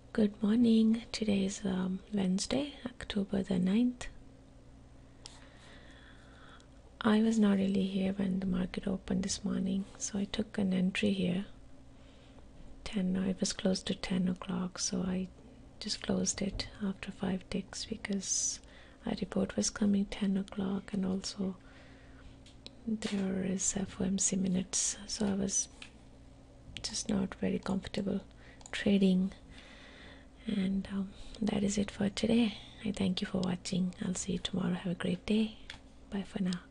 Good morning. Today is Wednesday, October the 9th. I was not really here when the market opened this morning, so I took an entry here. It was close to 10 o'clock, so I just closed it after 5 ticks because a report was coming 10 o'clock, and also there is FOMC minutes, so I was just not very comfortable trading. And that is it for today. I thank you for watching. I'll see you tomorrow. Have a great day. Bye for now.